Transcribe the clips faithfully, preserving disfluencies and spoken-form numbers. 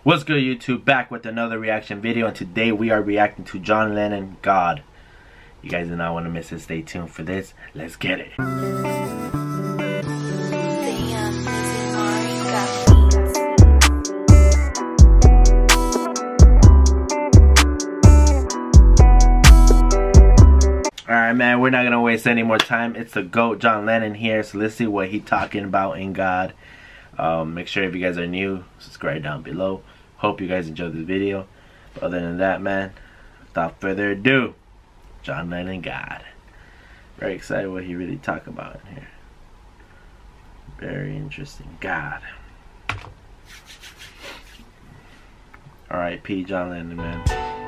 What's good, YouTube? Back with another reaction video, and today we are reacting to John Lennon, God. You guys do not want to miss it. Stay tuned for this. Let's get it. Alright, man, we're not gonna waste any more time. It's the GOAT John Lennon here, so let's see what he's talking about in God. Um, make sure if you guys are new, subscribe down below. Hope you guys enjoyed this video. But other than that, man, without further ado, John Lennon, God. Very excited what he really talk about in here. Very interesting. God. R I P John Lennon, man.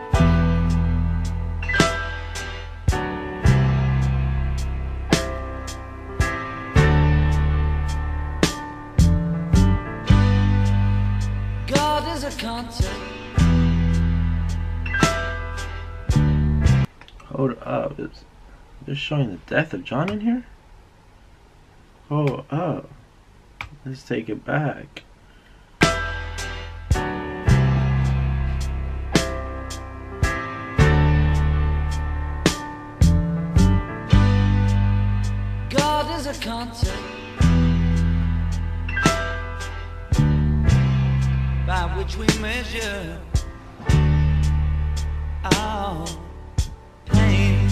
Concert. Hold up, it's, they're showing the death of John in here? Hold up, let's take it back. God is a concert by which we measure our pain.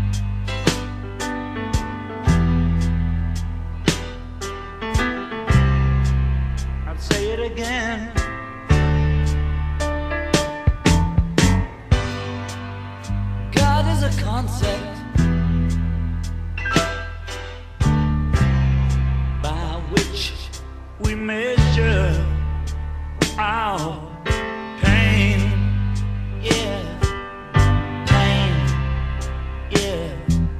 I'll say it again. God is a concept by which we measure our pain, yeah, pain, yeah.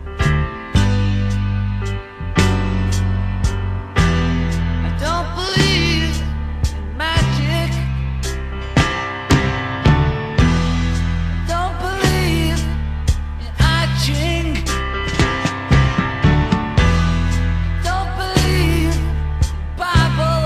I don't believe in magic. I don't believe in I Ching. I don't believe in Bible.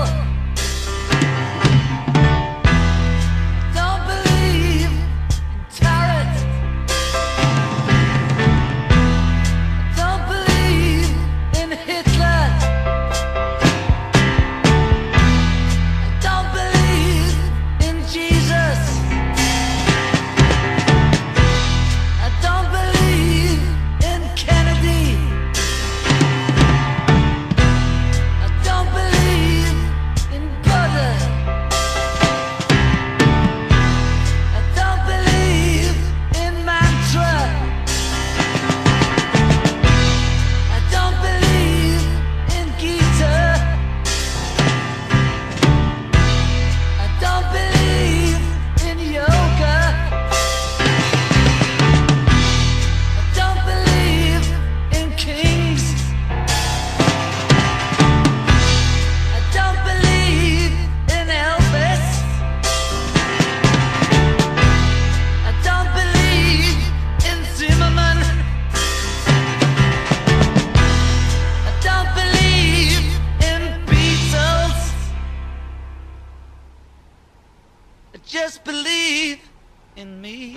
Just believe in me.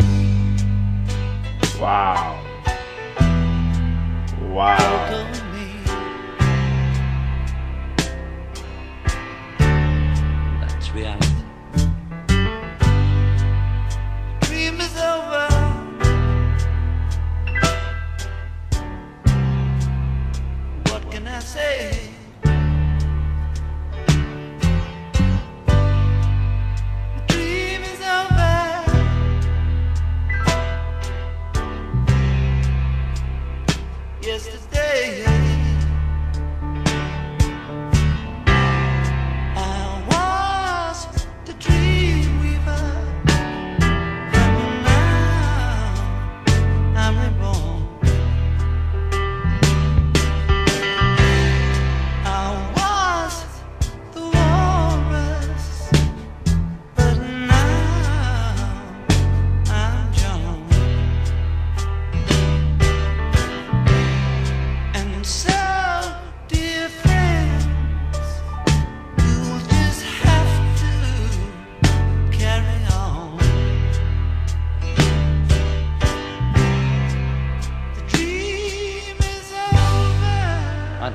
Wow. Wow. That's reality. Dream is over. What can I say? Yesterday I was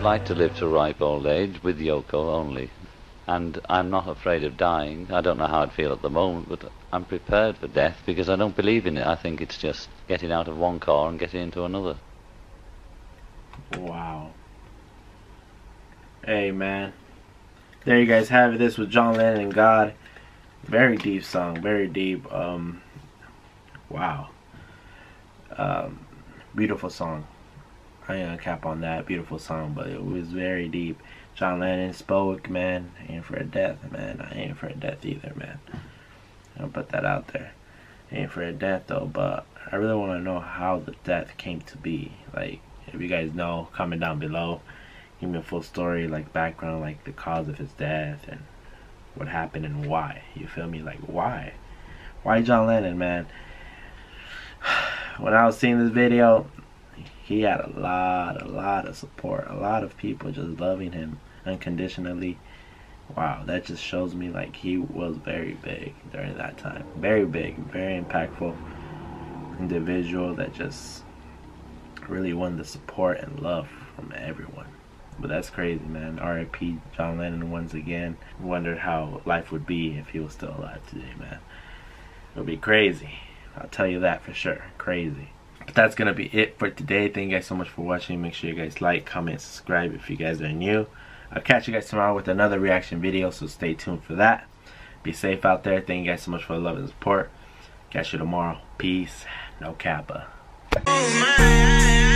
like to live to ripe old age with Yoko only. And I'm not afraid of dying. I don't know how I'd feel at the moment, but I'm prepared for death because I don't believe in it. I think it's just getting out of one car and getting into another. Wow. Hey, man. There you guys have it. This was John Lennon and God. Very deep song. Very deep. Um, wow. Um, beautiful song. I ain't gonna cap on that. Beautiful song, but it was very deep. John Lennon spoke, man. I ain't for a death, man. I ain't for a death either, man. I'll put that out there. I ain't for a death, though, but I really want to know how the death came to be. Like, if you guys know, comment down below. Give me a full story, like background, like the cause of his death and what happened and why. You feel me? Like, why? Why John Lennon, man? When I was seeing this video, he had a lot, a lot of support. A lot of people just loving him unconditionally. Wow, that just shows me like he was very big during that time. Very big, very impactful individual that just really won the support and love from everyone. But that's crazy, man. R I P John Lennon once again. Wondered how life would be if he was still alive today, man. It would be crazy. I'll tell you that for sure. Crazy. But that's going to be it for today. Thank you guys so much for watching. Make sure you guys like, comment, subscribe if you guys are new. I'll catch you guys tomorrow with another reaction video, so stay tuned for that. Be safe out there. Thank you guys so much for the love and support. Catch you tomorrow. Peace. No Kappa. Oh,